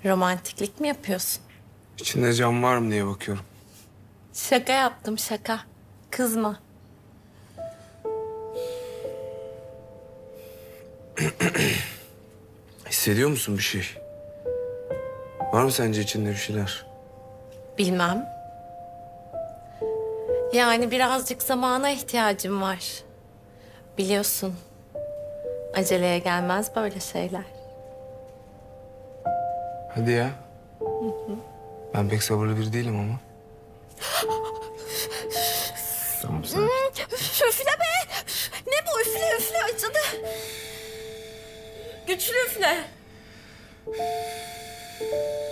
Romantiklik mi yapıyorsun? İçinde cam var mı diye bakıyorum. Şaka yaptım şaka. Kızma. Hissediyor musun bir şey? Var mı sence içinde bir şeyler? Bilmem. Yani birazcık zamana ihtiyacım var. Biliyorsun. Aceleye gelmez böyle şeyler. Hadi ya. Ben pek sabırlı biri değilim ama. Tamam sen. Üfle be! Ne bu üfle üfle acıdı. Güçlü üfle.